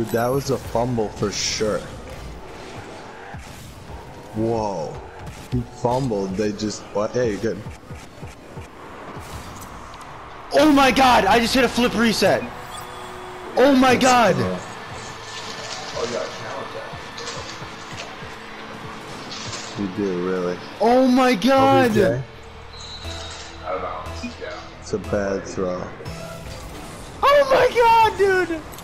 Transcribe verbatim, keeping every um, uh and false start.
Dude, that was a fumble for sure. Whoa. He fumbled. They just. What? Hey, good. Oh my god! I just hit a flip reset. Oh my god! You do, really. Oh my god! O B J? It's a bad throw. Oh my god, dude!